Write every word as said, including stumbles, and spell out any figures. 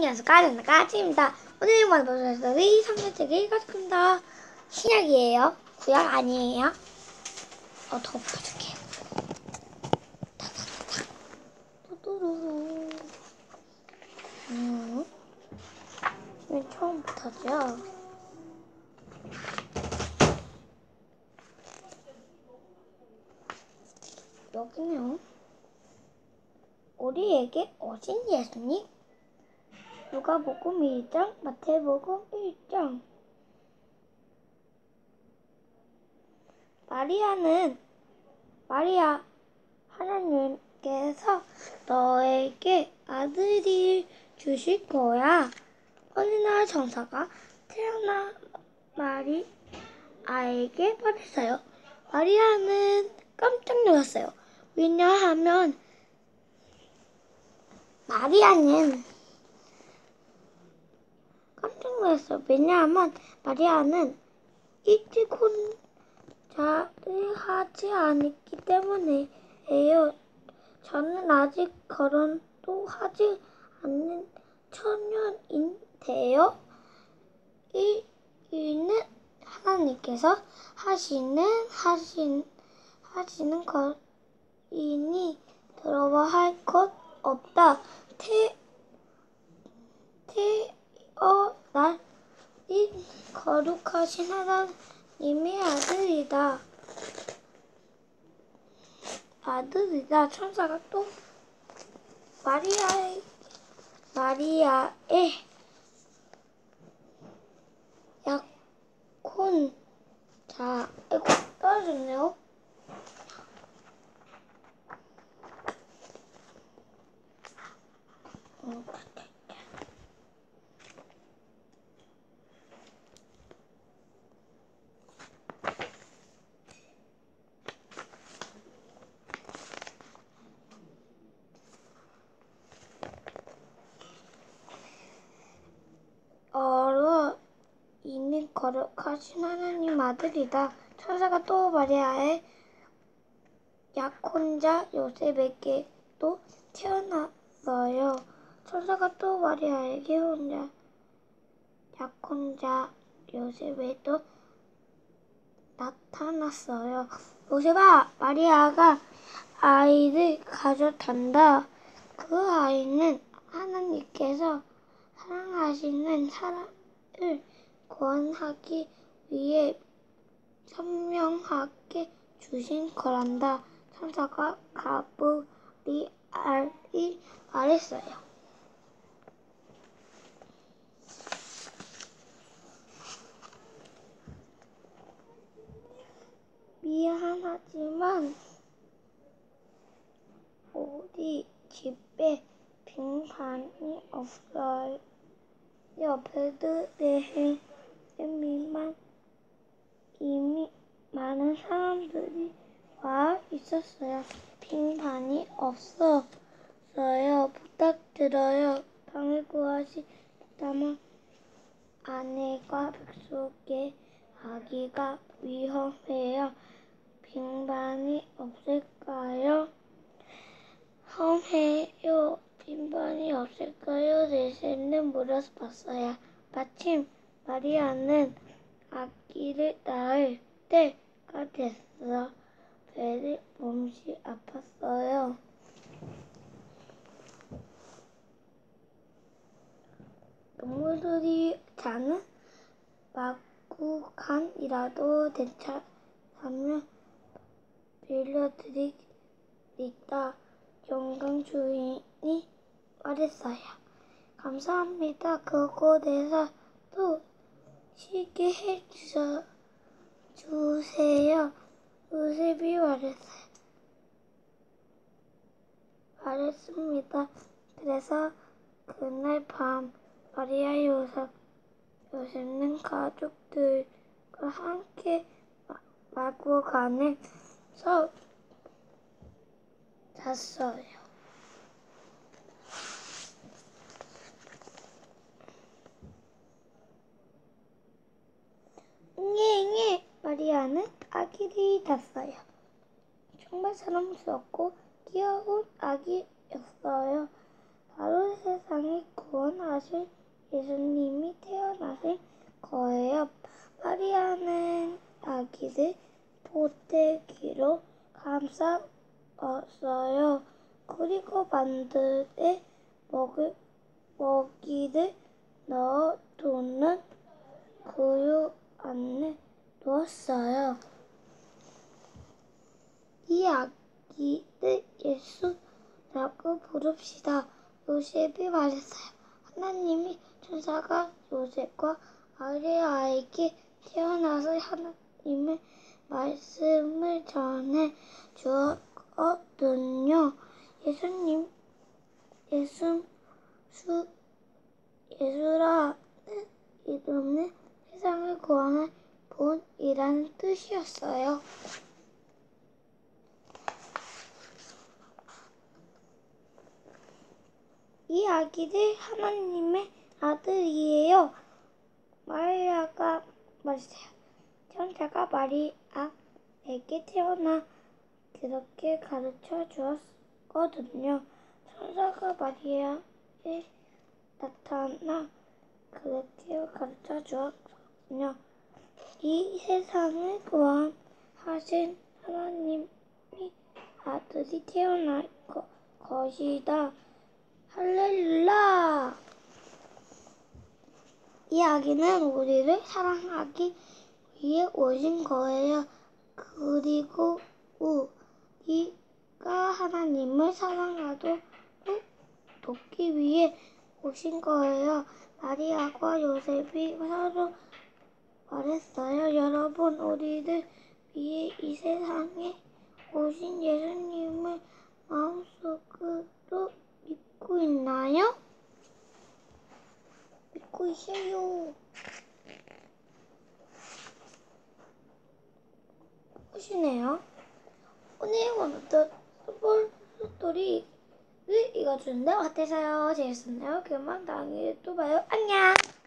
안녕하세요. 가지입니다. 가지입니다. 오늘 만나볼 소리 삼일째기 가지입니다. 신약이에요. 구약 아니에요. 어, 더 붙여줄게요. 뚜뚜루루. 음, 맨 처음부터죠. 여기네요. 우리에게 오신 예수님. 누가복음 일 장, 마태복음 일 장. 마리아는 마리아 하나님께서 너에게 아들이 주실 거야. 어느 날 천사가 태어나 마리아에게 말했어요. 마리아는 깜짝 놀랐어요. 왜냐하면 마리아는 깜짝 놀랐어요. 왜냐하면 마리아는 일찍 혼자를 하지 않았기 때문에예요. 저는 아직 결혼도 하지 않는 처녀인데요. 이 일은 하나님께서 하시는 하신 하시는 것이니 들어와 할 것 없다. 태 태어날 이 거룩하신 하나님의 아들이다. 아들이다. 천사가 또 마리아의 마리아의 약혼 자, 이거 떨어졌네요. 어, 어로 이는 거룩하신 하나님 아들이다. 천사가 또 마리아의 약혼자 요셉에게도 태어났어요. 천사가 또 마리아에게 혼자 약혼자 요셉에도 나타났어요. 요셉아, 마리아가 아이를 가졌단다. 그 아이는 하나님께서 사랑하시는 사람을 구원하기 위해 선명하게 주신 거란다. 천사가 가브리엘이 말했어요. 미안하지만 우리 집에 빙판이 없어요. 베들레헴에만 이미 많은 사람들이 와 있었어요. 빙판이 없어서요. 부탁드려요. 방을 구하시다만 아내가 뱃속에 아기가 위험해요. 빙판이 없을까요? 험해요. 빙판이 없을까요? 예수님은 물어봤어요. 마침 마리아는 아기를 낳을 때가 됐어. 배를 몹시 아팠어요. 동물들이 자는 마구간이라도 괜찮으면 빌려드리겠다. 영광 주인이 말했어요. 감사합니다. 그곳에서 또 쉬게 해주세요. 요셉이 말했어요. 말했습니다. 그래서 그날 밤 마리아 요셉, 요셉은 가족들과 함께 마구간에서 잤어요. 응애응애 마리아는 아기를 낳았어요. 정말 사랑스럽고 귀여운 아기였어요. 바로 세상의 구원 구원하실 예수님이 태어나실 거예요. 마리아는 아기를 보태기로 감쌌어요. 그리고 만들에 먹을, 먹이를 넣어 두는 구유 안에 누웠어요. 이 아기를 예수라고 부릅시다. 요셉이 말했어요. 하나님이 천사가 요셉과 마리아에게 태어나서 하나님의 말씀을 전해 주었거든요. 예수님, 예수, 수, 예수라는 이름은 세상을 구원할 분이라는 뜻이었어요. 이 아기는 하나님의 아들이에요. 마리아가 말했어요. 천사가 마리아에게 태어나 그렇게 가르쳐 주었거든요. 천사가 마리아에 나타나 그렇게 가르쳐 주었거든요. 이 세상을 구원하신 하나님의 아들이 태어날 거, 것이다. 할렐루야! 이 아기는 우리를 사랑하기 위해 오신 거예요. 그리고 우리가 하나님을 사랑하도록 돕기 위해 오신 거예요. 마리아와 요셉이 서로 말했어요. 여러분, 우리를 위해 이 세상에 오신 예수님을 마음속으로 믿고 있나요? 믿고 있어요. 보시네요. 오늘 원부터 볼 스토리를 읽어주는데 어때서요? 재밌었나요? 그러면 다음에 또 봐요. 안녕!